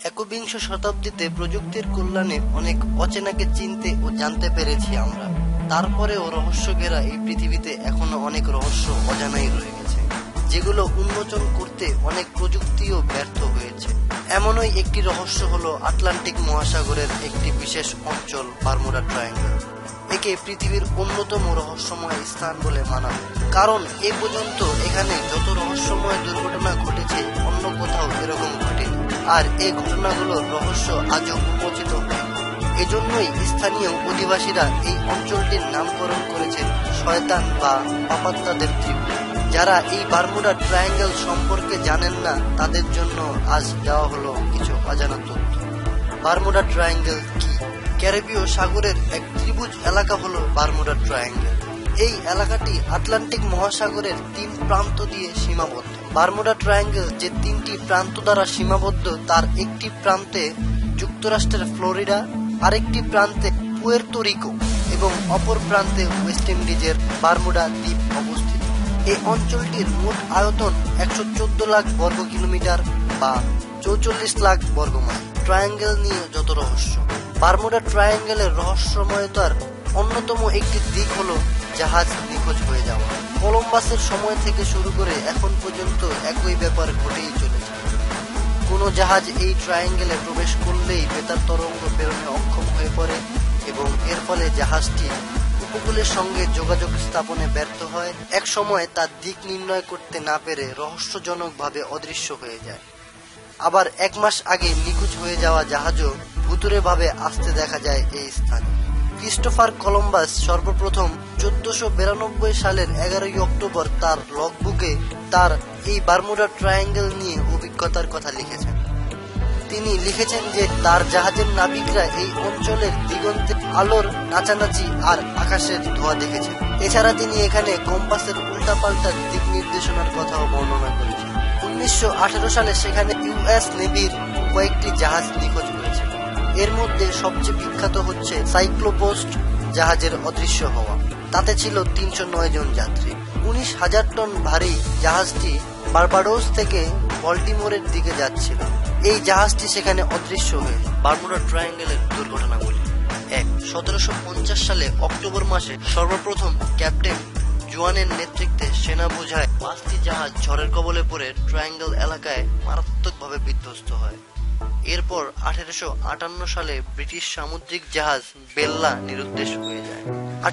একবিংশ শতাব্দীতে প্রযুক্তির কল্যাণে অনেক অচেনাকে চিনতে ও জানতে পেরেছি আমরা। তারপরেও রহস্য ঘেরা এই পৃথিবীতে এখনো অনেক রহস্য অজানাই রয়ে গেছে, যেগুলো উন্মোচন করতে অনেক প্রযুক্তিও ব্যর্থ হয়েছে। এমনই একটি রহস্য হলো আটলান্টিক মহাসাগরের একটি বিশেষ অঞ্চল বারমুডা ট্রায়াঙ্গেল। একে পৃথিবীর অন্যতম রহস্যময় স্থান বলে মানা হয়, কারণ এ পর্যন্ত এখানে যত রহস্যময় দুর্ঘটনা ঘটেছে অন্য কোথাও এরকম ঘটেনি, আর এই ঘটনাগুলোর রহস্য আজও উন্মোচিত হয়নি। এজন্যই স্থানীয় অধিবাসীরা এই অঞ্চলটির নামকরণ করেছেন শয়তান বা পাপাত্তাদের ত্রিভুজ। যারা এই বারমুডা ট্রায়াঙ্গেল সম্পর্কে জানেন না তাদের জন্য আজ দেওয়া হলো কিছু অজানা তথ্য। বারমুডা ট্রায়াঙ্গেল কি? ক্যারিবীয় সাগরের এক ত্রিভুজ এলাকা হলো বারমুডা ট্রায়াঙ্গেল। এই এলাকাটি আটলান্টিক মহাসাগরের 3 প্রান্ত দিয়ে সীমাবদ্ধ। বারমুডা ট্রায়াঙ্গেল যে 3টি প্রান্ত দ্বারা সীমাবদ্ধ, তার একটি প্রান্তে যুক্তরাষ্ট্রের ফ্লোরিডা, আরেকটি প্রান্তে পুয়ের্তো রিকো এবং অপর প্রান্তে ওয়েস্ট ইন্ডিজের বারমুডা দ্বীপ অবস্থিত। এই অঞ্চলটির মোট আয়তন 114 লাখ বর্গ কিলোমিটার বা 44 লাখ বর্গ মাইল। ট্রায়াঙ্গেল নিয়ে যত রহস্য। বারমুডা ট্রায়াঙ্গেলের রহস্যময়তার অন্যতম একটি দিক হলো জাহাজ নিখোঁজ হয়ে যাওয়া। কলম্বাসের সময় থেকে শুরু করে এখন পর্যন্ত একই ব্যাপার ঘটেই চলেছে। কোনো জাহাজ এই ট্রায়াঙ্গেলে প্রবেশ করলেই বেতার তরঙ্গ প্রেরণে অক্ষম হয়ে পড়ে এবং এর ফলে জাহাজটি উপকূলের সঙ্গে যোগাযোগ স্থাপনে ব্যর্থ হয়। এক সময় তার দিক নির্ণয় করতে না পেরে রহস্যজনকভাবে অদৃশ্য হয়ে যায়। আবার 1 মাস আগে নিখোঁজ হয়ে যাওয়া জাহাজও ভুতুড়েভাবে আসতে দেখা যায় এই স্থানে। ক্রিস্টোফার কলম্বাস সর্বপ্রথম 1492 সালের 11 অক্টোবর তার লগবুকে তার এই বারমুডা ট্রায়াঙ্গেল নিয়ে অভিজ্ঞতার কথা লিখেছেন। তিনি লিখেছেন যে তার জাহাজের নাবিকরা এই অঞ্চলের দিগন্তে আলোর নাচানাচি আর আকাশের ধোঁয়া দেখেছেন। এছাড়া তিনি এখানে কম্পাসের উল্টাপাল্টা দিক নির্দেশনার কথাও বর্ণনা করেছেন। 1918 সালে সেখানে ইউএস নেভির কয়েকটি জাহাজ নিখোঁজ হয়েছে। এর মধ্যে সবচেয়ে বিখ্যাত হচ্ছে সাইক্লোপোস্ট জাহাজের অদৃশ্য হওয়া। তাতে ছিল 309 জন যাত্রী। 19,000 টন ভারী জাহাজটি বারবাডোস থেকে বল্টিমোরের দিকে যাচ্ছিল। এই জাহাজটি সেখানে অদৃশ্য হয়ে যায়। বারমুডা ট্রায়াঙ্গেলের দুর্ঘটনাগুলি। 1. 1750 সালে অক্টোবর মাসে সর্বপ্রথম ক্যাপ্টেন জোয়ানের নেতৃত্বে সেনা বোঝায় 5টি জাহাজ ঝড়ের কবলে পড়ে ট্রায়াঙ্গেল এলাকায় মারাত্মকভাবে বিধ্বস্ত হয়। এরপর 1858 সালে ব্রিটিশ সামুদ্রিক জাহাজ বেল্লা নিরুদ্দেশ হয়ে যায়।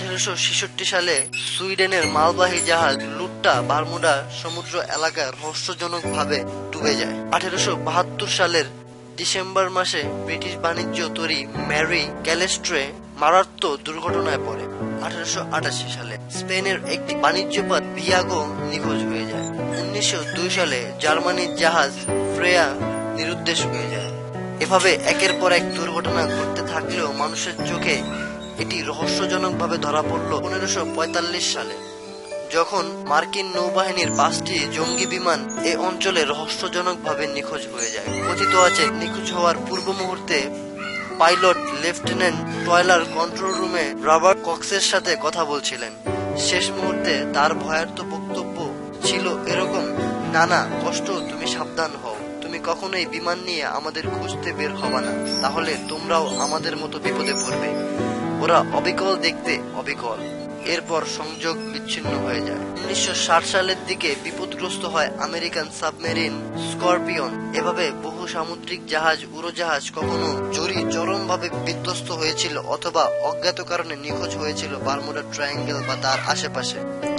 1866 সালে সুইডেনের মালবাহী জাহাজ লুট্টা বারমুডা সমুদ্র এলাকায় রহস্যজনকভাবে ডুবে যায়। 1872 সালের ডিসেম্বর মাসে ব্রিটিশ বাণিজ্য তরী ম্যারি ক্যালেস্ট্রে মারাত্মক দুর্ঘটনায় পড়ে। 1888 সালে স্পেনের একটি বাণিজ্যপথ ভিয়াগো নিখোঁজ হয়ে যায়। 1902 সালে জার্মানির জাহাজ ফ্রেয়া নিরুদ্দেশ হয়ে যায়। এভাবে একের পর এক দুর্ঘটনা ঘটতে থাকলেও মানুষের চোখে এটি রহস্যজনকভাবে ধরা পড়ল 1945 সালে, যখন মার্কিন নৌবাহিনীর 5টি জঙ্গি বিমান এ অঞ্চলে রহস্যজনকভাবে নিখোঁজ হয়ে যায়। কথিত আছে নিখোঁজ হওয়ার পূর্ব মুহূর্তে পাইলট লেফটেন্যান্ট টয়লার কন্ট্রোল রুমে রবার্ট কক্সের সাথে কথা বলছিলেন। শেষ মুহূর্তে তার ভয়ার্থ বক্তব্য ছিল এরকম: না, কষ্ট, তুমি সাবধান হও, তুমি কখনোই বিমান নিয়ে আমাদের খুঁজতে বের হবা না, তাহলে তোমরাও আমাদের মতো বিপদে পড়বে। ওরা অবিকল দেখতে অবিকল। এরপর সংযোগ বিচ্ছিন্ন হয়ে যায়। 1960 সালের দিকে বিপদগ্রস্ত হয় আমেরিকান সাবমেরিন স্করপিয়ন। এভাবে বহু সামুদ্রিক জাহাজ, উড়োজাহাজ কখনো চরমভাবে বিধ্বস্ত হয়েছিল অথবা অজ্ঞাত কারণে নিখোঁজ হয়েছিল বারমুডা ট্রায়াঙ্গেল বা তার আশেপাশে।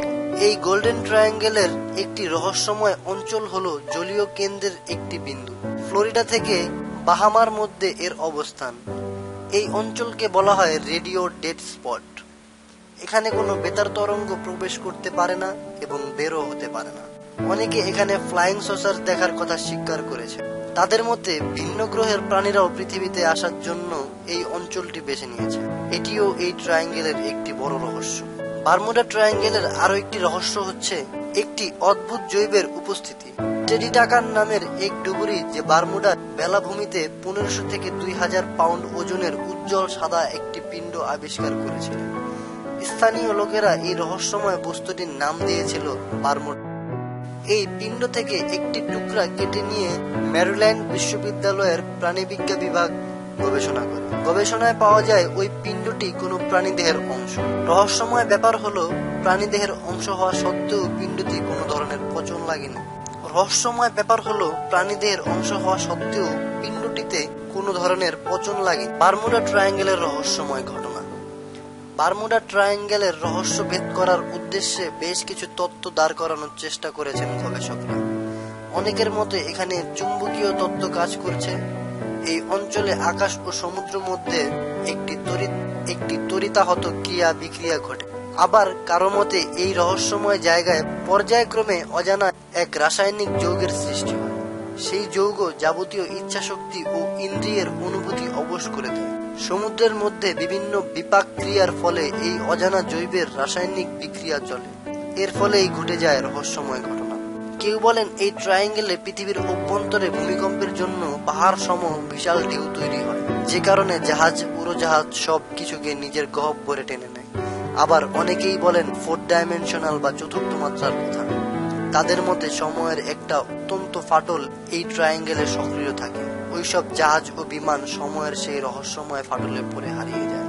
এই গোল্ডেন ট্রায়াঙ্গেলের একটি রহস্যময় অঞ্চল হলো জলীয় কেন্দ্রের একটি বিন্দু। ফ্লোরিডা থেকে বাহামার মধ্যে এর অবস্থান। এই অঞ্চলকে বলা হয় রেডিও ডেড স্পট। এখানে কোনো বেতার তরঙ্গ প্রবেশ করতে পারে না এবং বেরও হতে পারে না। অনেকে এখানে ফ্লাইং সসার দেখার কথা স্বীকার করেছে। তাদের মতে ভিন্ন গ্রহের প্রাণীরাও পৃথিবীতে আসার জন্য এই অঞ্চলটি বেছে নিয়েছে। এটিও এই ট্রায়াঙ্গেলের একটি বড় রহস্য। বারমুডা ট্রায়াঙ্গেলের আরো একটি রহস্য হচ্ছে একটি অদ্ভুত জৈবের উপস্থিতি। টেডি টাকার নামের এক ডুবুরি যে বারমুডার বেলাভূমিতে 1500 থেকে 2000 পাউন্ড ওজনের উজ্জ্বল সাদা একটি পিণ্ড আবিষ্কার করেছিলেন। স্থানীয় লোকেরা এই রহস্যময় বস্তুটির নাম দিয়েছিল বারমুডা। এই পিণ্ড থেকে একটি টুকরা কেটে নিয়ে ম্যারিল্যান্ড বিশ্ববিদ্যালয়ের প্রাণীবিজ্ঞান বিভাগ গবেষণা করে। গবেষণায় পাওয়া যায় ওই পিণ্ডটি কোনো প্রাণীদেহের অংশ। রহস্যময় ব্যাপার হলো প্রাণীদেহের অংশ হওয়া সত্ত্বেও পিণ্ডটি কোনো ধরনের পচন লাগেনি। রহস্যময় ব্যাপার হলো প্রাণীদেহের অংশ হওয়া সত্ত্বেও পিণ্ডটিতে কোনো ধরনের পচন লাগেনি। বারমুডা ট্রায়াঙ্গেলের রহস্যময় ঘটনা। বারমুডা ট্রায়াঙ্গেলের রহস্য ভেদ করার উদ্দেশ্যে বেশ কিছু তত্ত্ব দাঁড় করানোর চেষ্টা করেছেন গবেষকরা। অনেকের মতে এখানে চুম্বকীয় তত্ত্ব কাজ করছে। এই অঞ্চলে আকাশ ও সমুদ্র মধ্যে একটি তড়িতাহত ক্রিয়া বিক্রিয়া ঘটে। আবার কারো মতে এই রহস্যময় জায়গায় পর্যায়ক্রমে অজানা এক রাসায়নিক যৌগের সৃষ্টি হয়। সেই যৌগ যাবতীয় ইচ্ছাশক্তি ও ইন্দ্রিয়ের অনুভূতি অবশ করে দেয়। সমুদ্রের মধ্যে বিভিন্ন বিপাক ক্রিয়ার ফলে এই অজানা জৈবের রাসায়নিক বিক্রিয়া চলে। এর ফলেই ঘটে যায় রহস্যময় ঘটনা। কেউ বলেন এই ট্রায়াঙ্গেলে পৃথিবীর অভ্যন্তরে ভূমিকম্পের জন্য পাহাড় সম বিশাল ঢেউ তৈরি হয়, যে কারণে জাহাজ, উড়োজাহাজ সব কিছুকে নিজের গহ্বরে টেনে নেয়। আবার অনেকেই বলেন 4 ডাইমেনশনাল বা চতুর্থ মাত্রার কথা। তাদের মতে সময়ের একটা অত্যন্ত ফাটল এই ট্রায়াঙ্গেলে সক্রিয় থাকে। ওইসব জাহাজ ও বিমান সময়ের সেই রহস্যময় ফাটলে পড়ে হারিয়ে যায়।